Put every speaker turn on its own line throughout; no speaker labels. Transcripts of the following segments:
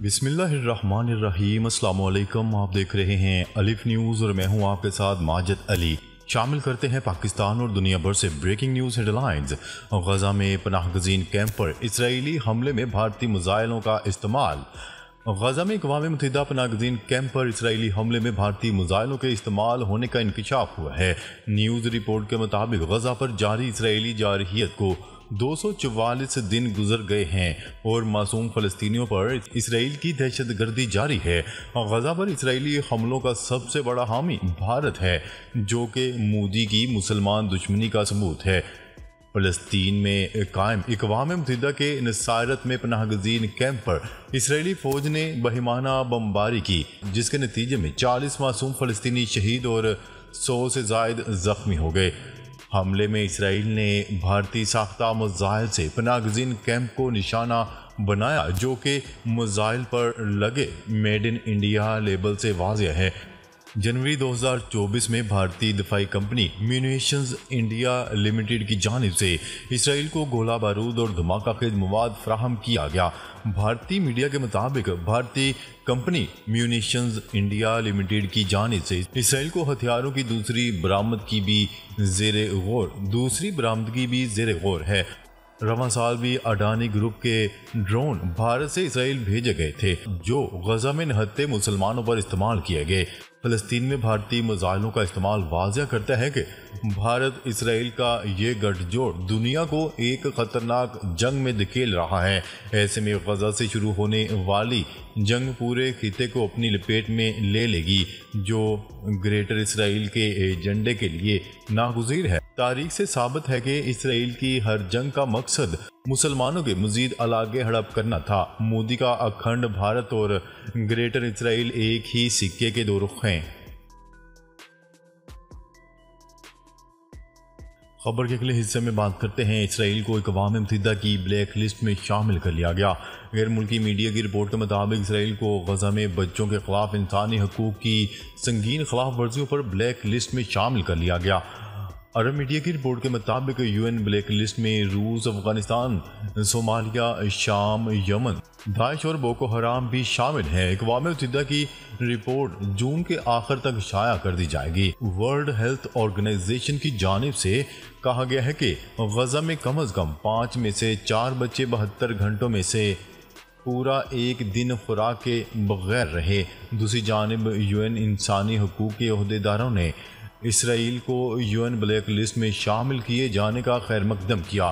बिस्मिल्लाहिर्रहमानिर्रहीम। अस्सलाम वालेकुम। आप देख रहे हैं अलिफ न्यूज़ और मैं हूं आपके साथ माजिद अली। शामिल करते हैं पाकिस्तान और दुनिया भर से ब्रेकिंग न्यूज़ हेडलाइंस। गजा में पनाहगज़ीन कैंप पर इसराइली हमले में भारतीय मिसाइलों का इस्तेमाल। गजा में अक़वाम मुत्तहिदा पनाहगज़ीन कैंप पर इसराइली हमले में भारतीय मिसाइलों के इस्तेमाल होने का इंकशाफ हुआ है। न्यूज़ रिपोर्ट के मुताबिक गजा पर जारी इसराइली जारहियत को 244 दिन गुजर गए हैं और मासूम फ़लस्तीनियों पर इसराइल की दहशतगर्दी जारी है। गजा पर इसराइली हमलों का सबसे बड़ा हामी भारत है, जो कि मोदी की मुसलमान दुश्मनी का सबूत है। फ़लस्तीन में कायम अक़वाम मुत्तहिदा के नसारत में पनाहगज़ीन कैंप पर इसराइली फ़ौज ने बहिमाना बमबारी की, जिसके नतीजे में 40 मासूम फ़लस्तीनी शहीद और 100 से ज़ायद ज़ख्मी हो गए। हमले में इसराइल ने भारतीय साख्ता मिसाइल से पनाहगज़ीन कैंप को निशाना बनाया, जो कि मिसाइल पर लगे मेड इन इंडिया लेबल से वाज़ेह है। जनवरी 2024 में भारतीय दफाई कंपनी म्यूनिशंस इंडिया लिमिटेड की जानिब से इसराइल को गोला बारूद और धमाकाखेज मवाद फराहम किया गया। भारतीय मीडिया के मुताबिक भारतीय कंपनी म्यूनिशंस इंडिया लिमिटेड की जानिब से इसराइल को हथियारों की दूसरी बरामदगी भी ज़ेर गौर है। रवां साल भी अडानी ग्रुप के ड्रोन भारत से इसराइल भेजे गए थे, जो गजा में निहत्थे मुसलमानों पर इस्तेमाल किए गए। फ़लस्तीन में भारतीय मिसाइलों का इस्तेमाल वाज़ेह करता है कि भारत इसराइल का ये गठजोड़ दुनिया को एक ख़तरनाक जंग में धकेल रहा है। ऐसे में गजा से शुरू होने वाली जंग पूरे खिते को अपनी लपेट में ले लेगी, जो ग्रेटर इसराइल के एजेंडे के लिए नागुज़ीर है। तारीख से साबित है कि इसराइल की हर जंग का मकसद मुसलमानों के मज़ीद अलागे हड़प करना था। मोदी का अखंड भारत और ग्रेटर इसराइल एक ही सिक्के के दो रुख हैं। खबर के अगले हिस्से में बात करते हैं। इसराइल को अक़वाम मुत्तहिदा की ब्लैक लिस्ट में शामिल कर लिया गया। गैर मुल्की मीडिया की रिपोर्ट के मुताबिक इसराइल को गजा में बच्चों के खिलाफ इंसानी हकूक़ की संगीन खिलाफ वर्जियों पर ब्लैक लिस्ट में शामिल कर लिया गया। अरब मीडिया की रिपोर्ट के मुताबिक यूएन ब्लैक लिस्ट में रूस, अफगानिस्तान, सोमालिया, शाम, यमन, दाइश और बोको हराम भी शामिल हैं। अक़वाम मुत्तहिदा की रिपोर्ट जून के आखिर तक शाया कर दी जाएगी। वर्ल्ड हेल्थ ऑर्गेनाइजेशन की जानिब से कहा गया है कि गजा में कम अज़ कम 5 में से 4 बच्चे 72 घंटों में से पूरा एक दिन खुराक के बगैर रहे। दूसरी जानिब यूएन इंसानी हकूक़ के अहदेदारों ने इसराइल को यूएन ब्लैक लिस्ट में शामिल किए जाने का खैर मकदम किया।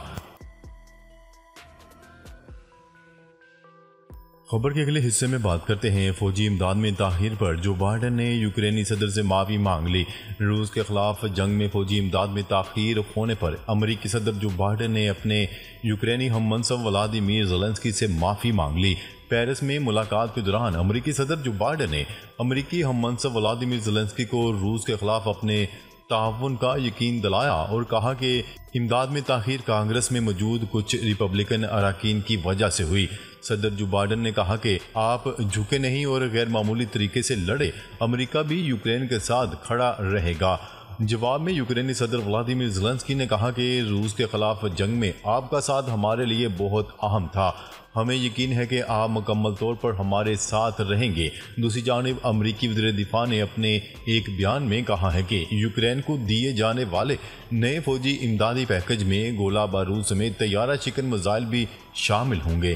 खबर के अगले हिस्से में बात करते हैं फौजी इमदाद में ताख़ीर पर। जो बाइडेन ने यूक्रेनी सदर से माफ़ी मांग ली। रूस के खिलाफ जंग में फौजी इमदाद में ताख़ीर होने पर अमरीकी सदर जो बाइडेन ने अपने यूक्रेनी हममनसब व्लादिमीर ज़ेलेंस्की से माफ़ी मांग ली। पेरिस में मुलाकात के दौरान अमरीकी सदर जो बाइडेन ने अमरीकी हममनसब व्लादिमीर ज़ेलेंस्की को रूस के खिलाफ अपने ताउन का यकीन दिलाया और कहा कि इमदाद में ताख़ीर कांग्रेस में मौजूद कुछ रिपब्लिकन अरकान की वजह से हुई। सदर जो बाइडेन ने कहा कि आप झुके नहीं और गैर मामूली तरीके से लड़े। अमेरिका भी यूक्रेन के साथ खड़ा रहेगा। जवाब में यूक्रेनी सदर व्लादिमीर ज़ेलेंस्की ने कहा कि रूस के खिलाफ जंग में आपका साथ हमारे लिए बहुत अहम था। हमें यकीन है कि आप मुकम्मल तौर पर हमारे साथ रहेंगे। दूसरी जानिब अमरीकी वज़ीर दिफा ने अपने एक बयान में कहा है कि यूक्रेन को दिए जाने वाले नए फौजी इमदादी पैकेज में गोला बारूद समेत तैयारा शिकन मिसाइल भी शामिल होंगे।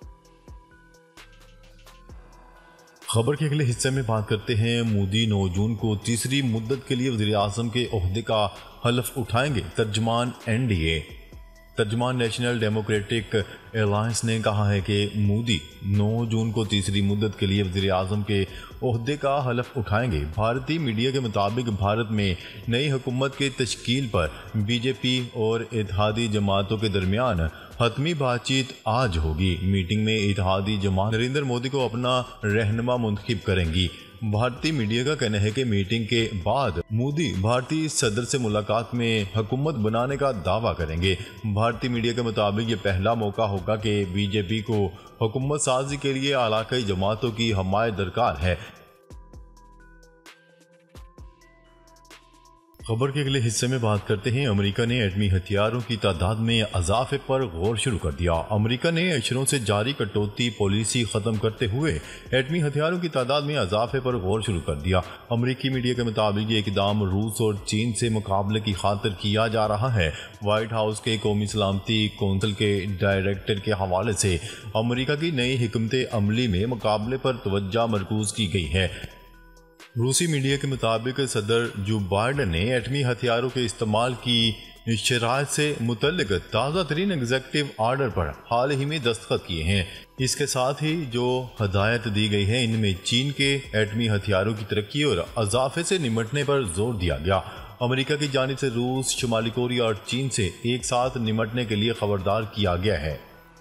खबर के अगले हिस्से में बात करते हैं। मोदी 9 जून को तीसरी मुद्दत के लिए वज़ीर आज़म के ओहदे का हल्फ उठाएंगे। तर्जमान एनडीए तर्जमान नेशनल डेमोक्रेटिक अलायंस ने कहा है कि मोदी 9 जून को तीसरी मुद्दत के लिए वज़ीर आज़म के ओहदे का हल्फ उठाएंगे। भारतीय मीडिया के मुताबिक भारत में नई हुकूमत के तश्कील पर बीजेपी और इत्तेहादी जमातों के दरमियान हतमी बातचीत आज होगी। मीटिंग में इत्तेहादी जमात नरेंद्र मोदी को अपना रहनुमा मुंतखब करेंगी। भारतीय मीडिया का कहना है कि मीटिंग के बाद मोदी भारतीय सदर से मुलाकात में हुकूमत बनाने का दावा करेंगे। भारतीय मीडिया के मुताबिक ये पहला मौका होगा कि बीजेपी को हुकूमत साजी के लिए इलाकाई जमातों की हमायत दरकार है। खबर के अगले हिस्से में बात करते हैं। अमेरिका ने एटमी हथियारों की तादाद में इजाफे पर गौर शुरू कर दिया। अमेरिका ने अशरों से जारी कटौती पॉलिसी खत्म करते हुए एटमी हथियारों की तादाद में इजाफे पर गौर शुरू कर दिया। अमेरिकी मीडिया के मुताबिक ये इकदाम रूस और चीन से मुकाबले की खातिर किया जा रहा है। व्हाइट हाउस के कौमी सलामती कौंसिल के डायरेक्टर के हवाले से अमेरिका की नई हिकमत अमली में मुकाबले पर तवज्जो मरकूज की गई है। रूसी मीडिया के मुताबिक सदर जो बाइडन ने एटमी हथियारों के इस्तेमाल की शराइत से मुतल्लिक ताज़ा तरीन एग्जेक्टिव आर्डर पर हाल ही में दस्तखत किए हैं। इसके साथ ही जो हदायत दी गई है इनमें चीन के एटमी हथियारों की तरक्की और इजाफे से निमटने पर जोर दिया गया। अमेरिका की जानिब से रूस, शुमाली कोरिया और चीन से एक साथ निमटने के लिए खबरदार किया गया है।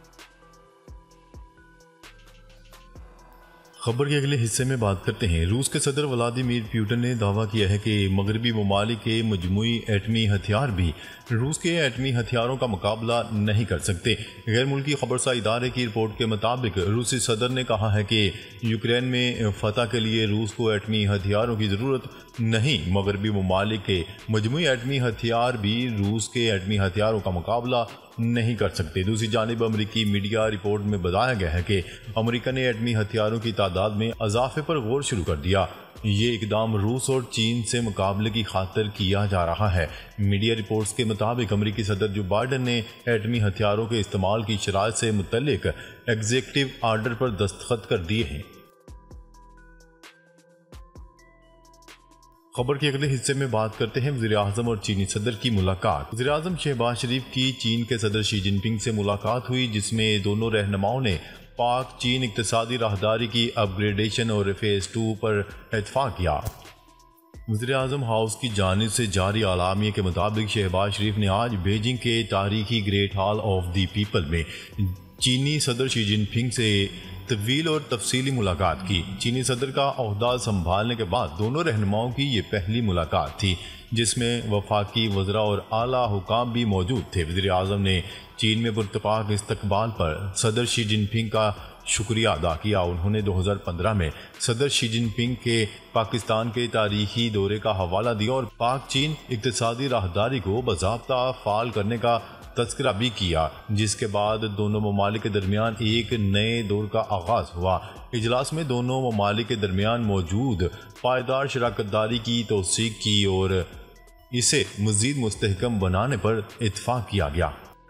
खबर के अगले हिस्से में बात करते हैं। रूस के सदर व्लादिमीर पुतिन ने दावा किया है कि मगरबी ममालिक के मजमूई एटमी हथियार भी रूस के एटमी हथियारों का मुकाबला नहीं कर सकते। गैर मुल्की खबरसा इदारे की रिपोर्ट के मुताबिक रूसी सदर ने कहा है कि यूक्रेन में फतह के लिए रूस को एटमी हथियारों की ज़रूरत नहीं। मगरबी ममालिक के मजमूई एटमी हथियार भी रूस के एटमी हथियारों का मुकाबला नहीं कर सकते। दूसरी जानिब अमेरिकी मीडिया रिपोर्ट में बताया गया है कि अमेरिका ने एटमी हथियारों की तादाद में इजाफे पर गौर शुरू कर दिया। ये इकदाम रूस और चीन से मुकाबले की खातिर किया जा रहा है। मीडिया रिपोर्ट्स के मुताबिक अमेरिकी सदर जो बाइडन ने एटमी हथियारों के इस्तेमाल की शराइत से मुतल्लिक एग्जेक्टिव आर्डर पर दस्तखत कर दिए हैं। खबर के अगले हिस्से में बात करते हैं वज़ीर आज़म और चीनी सदर की मुलाकात। वज़ीर आज़म शहबाज शरीफ की चीन के सदर शी जिनपिंग से मुलाकात हुई, जिसमें दोनों रहनुमाओं ने पाक चीन इक़्तिसादी राहदारी की अपग्रेडेशन और फेज़ 2 पर इत्तफ़ाक़ किया। वज़ीर आज़म हाउस की जानिब से जारी आलामिया के मुताबिक शहबाज शरीफ ने आज बीजिंग के तारीखी great hall of the people में चीनी सदर शी जिनपिंग से तवील और तफसीली मुलाकात की। चीनी सदर का ओहदा संभालने के बाद दोनों रहनुमाओं की ये पहली मुलाकात थी, जिसमें वफाकी वज़रा और आला हुकाम भी मौजूद थे। वज़ीर आज़म ने चीन में पुरतपाक इस्तकबाल पर सदर शी जिनपिंग का शुक्रिया अदा किया। उन्होंने 2015 में सदर शी जिनपिंग के पाकिस्तान के तारीखी दौरे का हवाला दिया और पाक चीन इक़्तिसादी राहदारी को बाज़ाब्ता फ़ाल करने का तज़किरा भी किया, जिसके बाद दोनों ममालिक के दरमियान एक नए दौर का आगाज़ हुआ। इजलास में दोनों ममालिक के दरमियान मौजूद पायदार शराकतदारी की तौसीक़ की और इसे मज़ीद मुस्तहकम बनाने पर इत्तफ़ाक़ किया गया।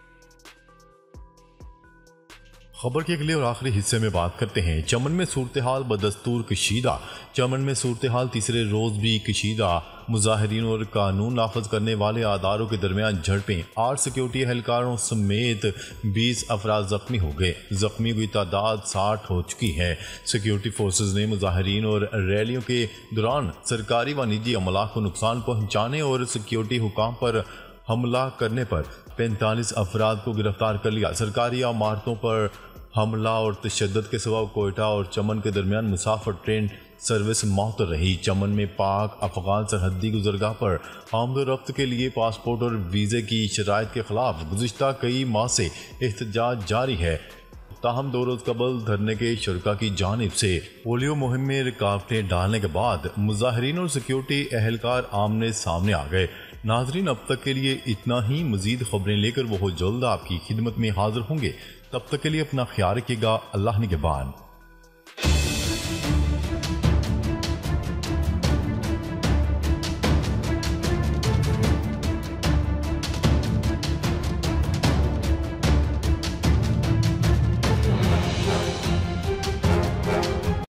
खबर के अगले और आखिरी हिस्से में बात करते हैं। चमन में सूरत हाल बदस्तूर कशीदा। चमन में सूरत हाल तीसरे रोज़ भी कशीदा। मुजाहिरीन और कानून नाफज करने वाले आदारों के दरमियान झड़पें। 8 सिक्योरिटी एहलकारों समेत 20 अफराद जख्मी हो गए। जख्मी की तादाद 60 हो चुकी है। सिक्योरिटी फोर्सेज ने मुजाहिरीन और रैलियों के दौरान सरकारी व निजी अमला को नुकसान पहुँचाने और सिक्योरिटी हुकाम पर हमला करने पर 45 अफराद को गिरफ्तार कर लिया। सरकारी इमारतों पर हमला और तशद्दुद के सिवा कोयटा और चमन के दरमियान मुसाफिर ट्रेन सर्विस मअतल रही। चमन में पाक अफगान सरहदी गुजरगाह पर आमद-ओ-रफ्त के लिए पासपोर्ट और वीज़े की शराइत के खिलाफ गुज़िश्ता कई माह से एहतजाज जारी है। ताहम 2 रोज़ कबल धरने के शुरका की जानिब से पोलियो मुहिम में रुकावटें डालने के बाद मुजाहिरीन और सिक्योरिटी एहलकार आमने सामने आ गए। नाजरीन, अब तक के लिए इतना ही। मज़ीद खबरें लेकर वो जल्द आपकी खिदमत में हाजिर होंगे। तब तक के लिए अपना ख्याल रखिएगा। अल्लाह निगहबान।